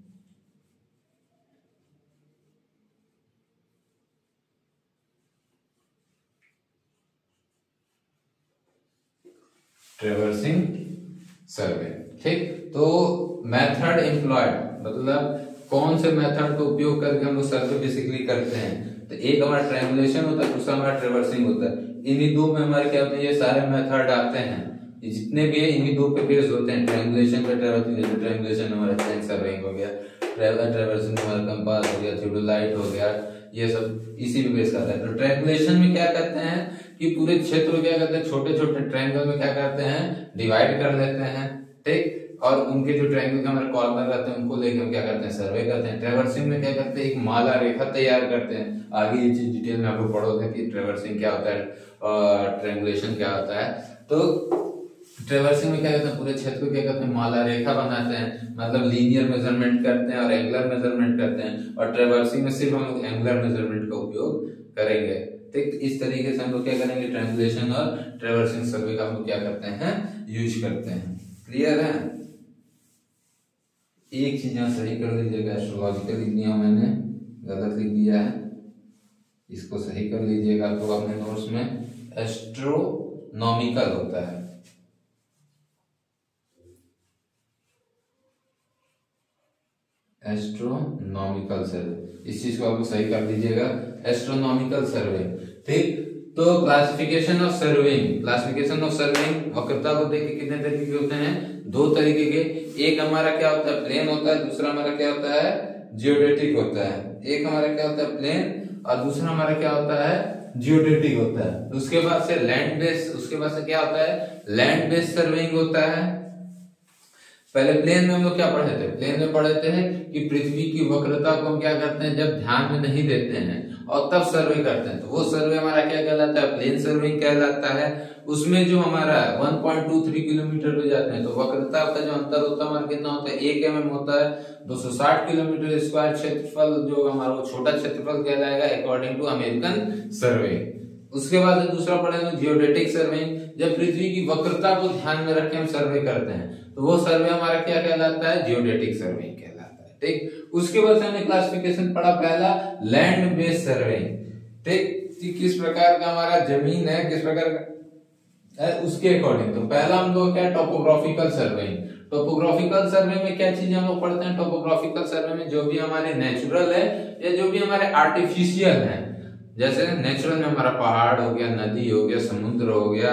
ट्रैवर्सिंग सर्वे। ठीक, तो मेथड एम्प्लॉयड मतलब कौन से मेथड का उपयोग करके हम लोग सर्वे बेसिकली करते हैं? तो एक हमारा ट्रायंगुलेशन होता है, दूसरा हमारा ट्रैवर्सिंग होता है। इन्हीं दो में हमारे क्या होते हैं? ये सारे मेथड आते हैं, ये जितने भी है इन्हीं दो पे बेस्ड होते हैं। ट्रायंगुलेशन पे ट्रैवर्सिंग, जैसे ट्रायंगुलेशन हमारा चैन सर्वेइंग हो गया, ट्रैवर्सिंग हमारा कंपास हो गया, थियोडोलाइट हो गया, ये सब इसी पे बेस करता है। तो ट्रायंगुलेशन में क्या करते हैं कि पूरे क्षेत्र को क्या करते हैं? छोटे छोटे ट्रायंगल में क्या करते हैं? डिवाइड कर लेते हैं। ठीक, और उनके जो ट्रायंगल के हमारे कॉर्नर रहते हैं उनको लेके हम क्या करते हैं? सर्वे करते हैं। ट्रैवर्सिंग में क्या करते हैं? एक माला रेखा तैयार करते हैं। आगे ये चीज डिटेल में आप लोग पढ़ोगे कि ट्रैवर्सिंग क्या होता है और ट्रायंगुलेशन क्या होता है। तो ट्रैवर्सिंग में क्या करते हैं? पूरे क्षेत्र को क्या करते हैं? माला रेखा बनाते हैं, मतलब लीनियर मेजरमेंट करते हैं और एंगुलर मेजरमेंट करते हैं। और ट्रैवर्सिंग में सिर्फ हम लोग एंगुलर मेजरमेंट का उपयोग करेंगे। ठीक, इस तरीके से हम लोग क्या करेंगे, ट्रायंगुलेशन और ट्रैवर्सिंग सर्वे का हम लोग क्या करते हैं, यूज करते हैं। क्लियर है? एक चीज यहाँ सही कर लीजिएगा, एस्ट्रोलॉजिकल लिख दिया मैंने, गलत लिख दिया है, इसको सही कर लीजिएगा। तो अपने नोट्स में एस्ट्रोनॉमिकल होता है, एस्ट्रोनॉमिकल सर्वे, इस चीज को आपको सही कर दीजिएगा, एस्ट्रोनॉमिकल सर्वे। ठीक, तो classification of surveying, classification of surveying वक्रता को देख के कितने तरीके के होते हैं, दो तरीके के। एक हमारा क्या होता है, प्लेन होता है, दूसरा हमारा क्या होता है, जियोडेटिक होता है। एक हमारा क्या होता है, प्लेन, और दूसरा हमारा क्या होता है, जियोडेटिक होता है। उसके बाद से लैंड बेस्ड, उसके बाद से क्या होता है, लैंड बेस्ड सर्वेइंग होता है। पहले प्लेन में हम लोग क्या पढ़े थे, प्लेन में पढ़े थे कि पृथ्वी की वक्रता को हम क्या करते हैं, जब ध्यान में नहीं देते हैं और तब सर्वे करते हैं, तो वो सर्वे हमारा क्या कहलाता है, प्लेन सर्वेइंग कहलाता है। उसमें जो हमारा one point two three kilometre पे जाते हैं, तो वक्रता का जो अंतर होता है हमारा कितना होता है, एक एम एम होता है, दो सौ साठ किलोमीटर स्क्वायर क्षेत्रफल जो हमारा वो छोटा क्षेत्रफल कहलाएगा अकॉर्डिंग टू अमेरिकन सर्वे। उसके बाद दूसरा पढ़ेंगे जियोडेटिक सर्वेइंग, जब पृथ्वी की वक्रता को ध्यान में रख के हम सर्वे करते हैं, तो वो सर्वे हमारा क्या कहलाता है, जियोडेटिक सर्वेइंग कहलाता है। ठीक, उसके बाद हमने क्लासिफिकेशन पढ़ा पहला, लैंड बेस्ड सर्वेइंग। ठीक, किस प्रकार का हमारा जमीन है, किस प्रकार का है उसके अकॉर्डिंग। तो पहला हम लोग क्या, टोपोग्राफिकल सर्वेइंग। टोपोग्राफिकल सर्वे में क्या चीजें हम लोग पढ़ते हैं, टोपोग्राफिकल सर्वे में जो भी हमारे नेचुरल है या जो भी हमारे आर्टिफिशियल है, जैसे नेचुरल में हमारा पहाड़ हो गया, नदी हो गया, समुद्र हो गया,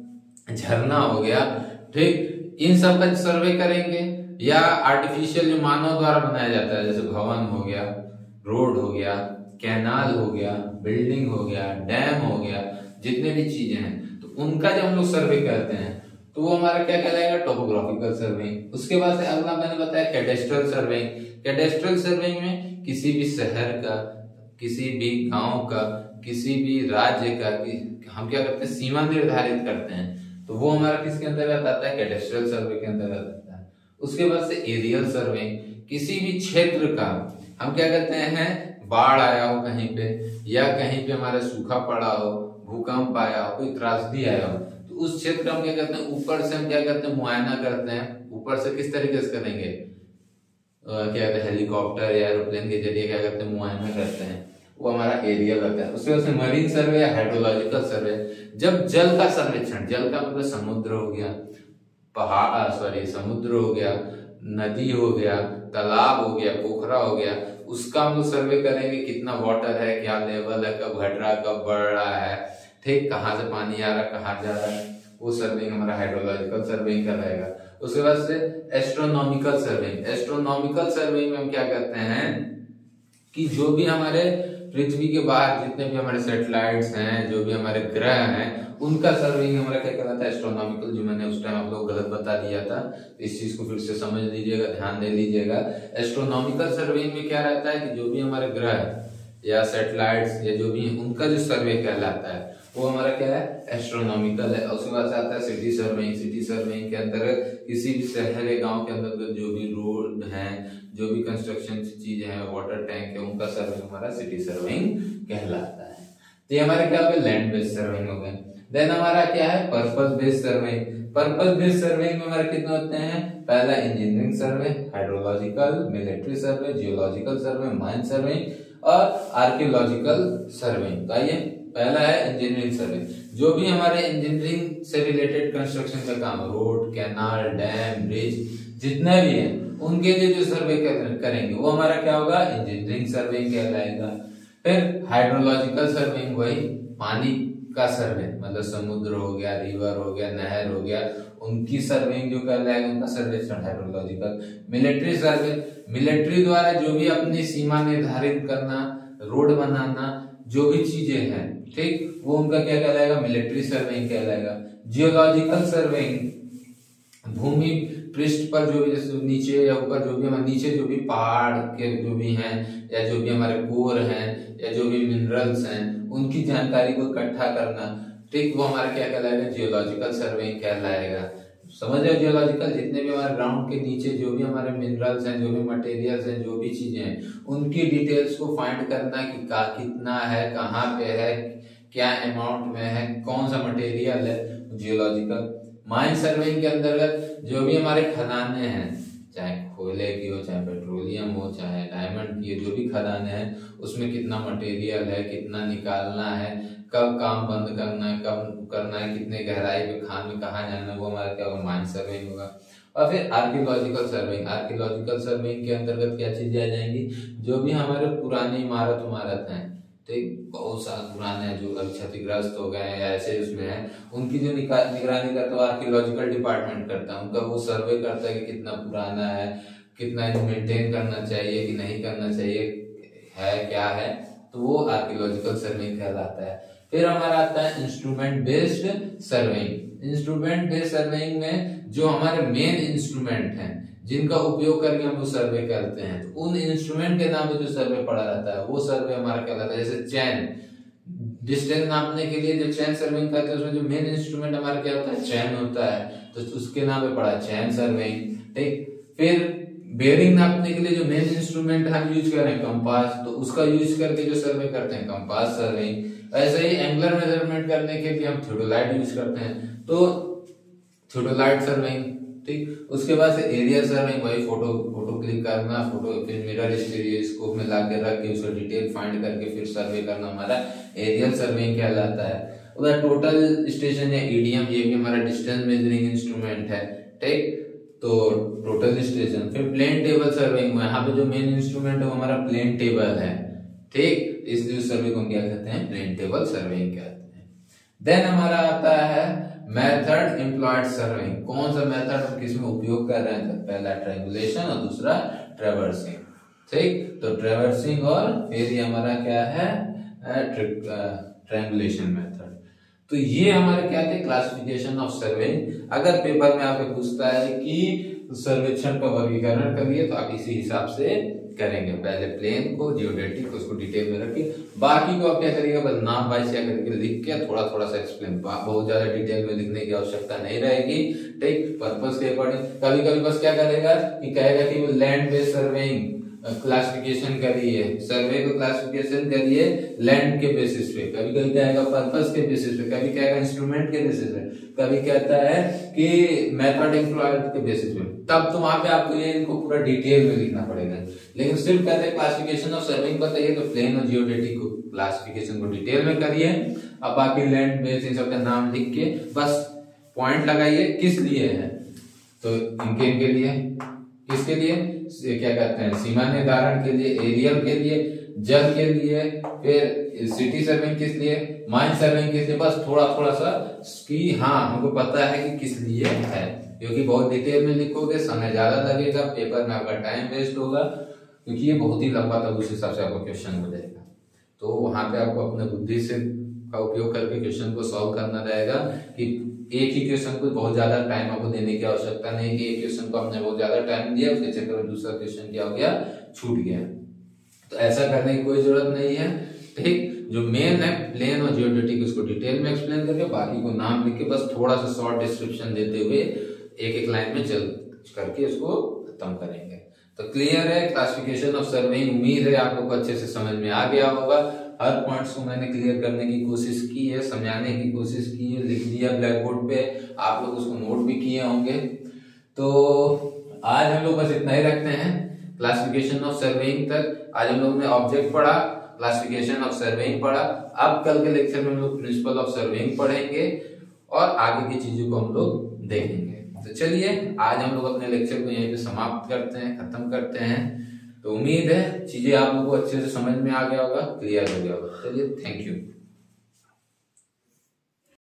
झरना हो गया, ठीक, इन सब का सर्वे करेंगे। या आर्टिफिशियल जो मानव द्वारा बनाया जाता है, जैसे भवन हो गया, रोड हो गया, कैनाल हो गया, बिल्डिंग हो गया, डैम हो गया, जितने भी चीजें हैं, तो उनका जब हम लोग सर्वे करते हैं तो वो हमारा क्या कहलाएगा, टोपोग्राफिकल सर्वेइंग। उसके बाद से अगला मैंने बताया कैडेस्ट्रल सर्वेइंग। कैडेस्ट्रल सर्वेइंग में किसी भी शहर का, किसी भी गांव का, किसी भी राज्य का हम क्या करते हैं, सीमा निर्धारित करते हैं, तो वो हमारा किसके अंतर्गत आता है, कैडेस्ट्रल सर्वे के अंतर्गत आता है। उसके बाद से एरियल सर्वे, किसी भी क्षेत्र का हम क्या करते हैं, बाढ़ आया हो कहीं पे, या कहीं पे हमारा सूखा पड़ा हो, भूकंप आया हो, कोई त्रासदी आया हो, तो उस क्षेत्र का हम क्या करते हैं, ऊपर से हम क्या करते हैं, मुआयना करते हैं। ऊपर से किस तरीके से करेंगे, क्या कहते हैं, हेलीकॉप्टर या एरोप्लेन के जरिए क्या करते हैं, मुआयना करते हैं, वो हमारा एरियल होता है। उसके बाद से मरीन सर्वे या हाइड्रोलॉजिकल सर्वे, जब जल का सर्वेक्षण, जल का मतलब समुद्र हो गया, पहाड़ सॉरी समुद्र हो गया, नदी हो गया, तालाब हो गया, पोखरा हो गया, उसका हम लोग सर्वे करेंगे, कितना वाटर है, क्या लेवल है, कब घट रहा है, कब बढ़ रहा है, ठीक, कहाँ से पानी आ रहा है, कहाँ जा रहा है, वो सर्वेइंग हमारा हाइड्रोलॉजिकल सर्वेइंग कहलाएगा। उसके बाद से एस्ट्रोनॉमिकल सर्वेइंग। एस्ट्रोनॉमिकल सर्वेइंग में हम क्या करते हैं कि जो भी हमारे पृथ्वी के बाहर जितने भी हमारे सैटेलाइट्स हैं, जो भी हमारे ग्रह हैं, उनका सर्वेइंग हमारा क्या कहलाता है, एस्ट्रोनॉमिकल, जो मैंने उस टाइम आप लोग गलत बता दिया था, इस चीज को फिर से समझ लीजिएगा, ध्यान दे लीजिएगा। एस्ट्रोनॉमिकल सर्वेइंग में क्या रहता है कि जो भी हमारे ग्रह या सैटेलाइट्स या जो भी उनका जो सर्वे कहलाता है वो हमारा क्या है, एस्ट्रोनॉमिकल है। उसके बाद आता है सिटी सर्वेइंग। सिटी सर्वेइंग के अंतर्गत किसी भी शहर या गांव के अंदर जो भी रोड हैं, जो भी कंस्ट्रक्शन चीजें हैं, वाटर टैंक है, उनका सर्वे हमारा सिटी सर्वेइंग कहलाता है। तो ये हमारे क्या हो गए, लैंड बेस्ड सर्वेइंग हो गए। देन हमारा क्या है, purpose based surveying. Purpose based surveying में हमारे कितने होते हैं, पहला engineering survey, hydrological, military survey, geological survey, mine survey और आर्कियोलॉजिकल सर्वेइंग। तो आइए, पहला है इंजीनियरिंग सर्वे। जो भी हमारे इंजीनियरिंग से रिलेटेड कंस्ट्रक्शन का काम, रोड, कैनाल, डैम, ब्रिज जितने भी है, उनके लिए जो सर्वे करेंगे वो हमारा क्या होगा, इंजीनियरिंग सर्वेइंग कहलाएगा। फिर हाइड्रोलॉजिकल सर्वेइंग, वही पानी का सर्वे, मतलब समुद्र हो गया, रिवर हो गया, नहर हो गया, उनकी सर्वेइंग जो कहलाएगा, उनका सर्वेक्षण हाइड्रोलॉजिकल। मिलिट्री सर्वे, मिलिट्री द्वारा जो भी अपनी सीमा निर्धारित करना, रोड बनाना, जो भी चीजें हैं, ठीक, वो उनका क्या कहलाएगा, मिलिट्री सर्वेइंग कहलाएगा। जियोलॉजिकल सर्वेइंग, भूमि पृष्ठ पर जो भी, जैसे नीचे या ऊपर जो भी हमारे नीचे जो भी पहाड़ के जो भी हैं, या जो भी हमारे कोर हैं, या जो भी मिनरल्स हैं, उनकी जानकारी को इकट्ठा करना, ठीक, वो हमारा क्या कहलाएगा, जियोलॉजिकल सर्वेइंग कहलाएगा। समझ रहे हो, जियोलॉजिकल जितने भी हमारे ग्राउंड के नीचे जो भी हमारे मिनरल्स हैं, जो भी मटेरियल्स हैं, जो भी चीजें हैं, उनकी डिटेल्स को फाइंड करना कि का कितना है, कहाँ पे है, क्या अमाउंट में है, कौन सा मटेरियल है, जियोलॉजिकल। माइन सर्वेइंग के अंतर्गत जो भी हमारे खदानें हैं, चाहे कोयले की हो, चाहे पेट्रोलियम हो, चाहे डायमंड की हो, जो भी खदानें हैं उसमें कितना मटेरियल है, कितना निकालना है, कब काम बंद करना है, कब करना है, कितने गहराई पे खान में कहाँ जाना है, वो हमारा क्या होगा, माइन सर्वेइंग होगा। और फिर आर्कियोलॉजिकल सर्वेइंग। आर्कियोलॉजिकल सर्वेइंग के अंतर्गत क्या चीजें आ जाएंगी, जो भी हमारे पुरानी इमारत इमारत हैं, ठीक, बहुत साल पुराने हैं जो अभी क्षतिग्रस्त हो गए हैं या ऐसे उसमें है, उनकी जो निगरानी करता है आर्कियोलॉजिकल डिपार्टमेंट करता है। उनका वो सर्वे करता है कि कितना पुराना है, कितना मेंटेन करना चाहिए कि नहीं करना चाहिए, है क्या है, तो वो आर्कियोलॉजिकल सर्वेइंग कहलाता है। फिर हमारा आता है instrument based surveying. Instrument based surveying में जो हमारे मेन इंस्ट्रूमेंट हैं जिनका उपयोग करके हम लोग सर्वे करते हैं, तो उन इंस्ट्रूमेंट के नाम पे जो सर्वे पड़ा रहता है वो सर्वे हमारा कहलाता है। जैसे चैन, डिस्टेंस नापने के लिए जो चैन सर्वेइंग करते हैं उसमें जो मेन इंस्ट्रूमेंट हमारा क्या होता है, चैन होता है, तो उसके नाम पे पड़ा चैन सर्वेइंग, ठीक। फिर बेयरिंग नापने के लिए जो मेन इंस्ट्रूमेंट हम यूज कर रहे हैं कंपास, तो उसका यूज करके जो सर्वे करते हैं कंपास सर्वेइंग। ऐसे ही एंगुलर मेजरमेंट करने के लिए हम थियोडोलाइट यूज करते हैं, तो थियोडोलाइट सर्वेइंग, ठीक। उसके बाद से एरिया सर्वेइंग, वही फोटो फोटो क्लिक करना, फोटो फिर मिरर स्टीरियोस्कोप में ला के रख के उसको डिटेल फाइंड करके फिर सर्वे करना हमारा एरियल सर्वेइंग कहलाता है। उधर टोटल स्टेशन या ईडीएम, ये भी हमारा डिस्टेंस मेजरिंग इंस्ट्रूमेंट है, ठीक, तो टोटल स्टेशन। फिर प्लेन टेबल सर्वेइंग में यहाँ पे जो मेन इंस्ट्रूमेंट है वो हमारा प्लेन टेबल है, ठीक, इसलिए सर्वे को हम क्या कहते हैं, प्लेन टेबल सर्वेइंग कहते हैं। देन हमारा आता है मेथड एम्प्लॉयड सर्वेइंग। कौन सा मेथड हम किसमें उपयोग कर रहे हैं, तो पहला ट्रायंगुलेशन और दूसरा ट्रेवर्सिंग, ठीक। तो ट्रेवर्सिंग और फिर ये हमारा क्या है, ट्रायंगुलेशन मेथड। तो ये हमारे क्या थे, क्लासिफिकेशन ऑफ सर्वेइंग। अगर पेपर में आपको पूछता है कि सर्वेक्षण का वर्गीकरण करिए तो आप इसी हिसाब से करेंगे। पहले प्लेन को, जियोडेटिक को, उसको डिटेल में रखिए, बाकी को आप क्या करिएगा, बस नाम वाइज क्या करके लिख के थोड़ा थोड़ा सा एक्सप्लेन, बहुत ज्यादा डिटेल में लिखने की आवश्यकता नहीं रहेगी, ठीक, पर्पस के अकॉर्डिंग। कभी कभी बस क्या करेगा कि कहेगा कि वो लैंड बेस्ड सर्वेइंग क्लासिफिकेशन करिए, सर्वे को क्लासिफिकेशन करिए लैंड के बेसिस पे, कभी कभी कहेगा पर्पस के बेसिस पे, कभी कहेगा इंस्ट्रूमेंट के बेसिस पे, कभी कहता है कि मेथड एम्प्लॉयड के बेसिस पे। तब तो वहां पे आपको ये इनको पूरा डिटेल में लिखना पड़ेगा। लेकिन सिर्फ कहते हैं क्लासिफिकेशन ऑफ सर्वेइंग बताइए, तो प्लेन और जियोडेटिक को क्लासिफिकेशन को डिटेल में करिए, अब बाकी लैंड बेस इन सब का नाम लिख के बस पॉइंट लगाइए किस लिए है, तो इनके इनके लिए, किसके लिए, क्या कहते हैं, सीमा निर्धारण के लिए, एरियल के लिए, जल के लिए, फिर सिटी सर्वेइंग किस लिए, माइन सर्वेइंग किस लिए, बस थोड़ा थोड़ा सा कि हाँ हमको पता है कि किस लिए है, क्योंकि बहुत डिटेल में लिखोगे समय ज्यादा लगेगा, पेपर में आपका टाइम वेस्ट होगा, क्योंकि ये बहुत ही लंबा था, उस हिसाब से आपका क्वेश्चन हो जाएगा। तो वहां पे आपको अपने बुद्धि से का उपयोग करके क्वेश्चन को सॉल्व करना रहेगा कि एक ही क्वेश्चन को बहुत ज्यादा टाइम आपको देने की आवश्यकता नहीं कि एक क्वेश्चन को आपने बहुत ज्यादा टाइम दिया, उसके चक्कर में दूसरा क्वेश्चन क्या हो गया, छूट गया। तो ऐसा करने की कोई जरूरत नहीं है, ठीक। जो मेन है प्लेन और जियोडेटिक, उसको डिटेल में एक्सप्लेन करके बाकी को नाम लिख के बस थोड़ा सा शॉर्ट डिस्क्रिप्शन देते हुए एक एक लाइन में चल करके उसको खत्म करेंगे। तो क्लियर है क्लासिफिकेशन ऑफ सर्वेइंग। उम्मीद है आप लोग को अच्छे से समझ में आ गया होगा। हर पॉइंट्स को मैंने क्लियर करने की कोशिश की है, समझाने की कोशिश की है, लिख दिया ब्लैक बोर्ड पे, आप लोग उसको नोट भी किए होंगे। तो आज हम लोग बस इतना ही रखते हैं क्लासिफिकेशन ऑफ सर्वेइंग तक। आज हम लोग ने ऑब्जेक्ट पढ़ा, क्लासिफिकेशन ऑफ सर्वेइंग पढ़ा। अब कल के लेक्चर में हम लोग प्रिंसिपल ऑफ सर्वेइंग पढ़ेंगे और आगे की चीजों को हम लोग देखेंगे। तो चलिए आज हम लोग अपने लेक्चर को यहीं पे समाप्त करते हैं, खत्म करते हैं। तो उम्मीद है चीजें आप लोगों को अच्छे से समझ में आ गया होगा, क्लियर हो गया होगा। चलिए, थैंक यू।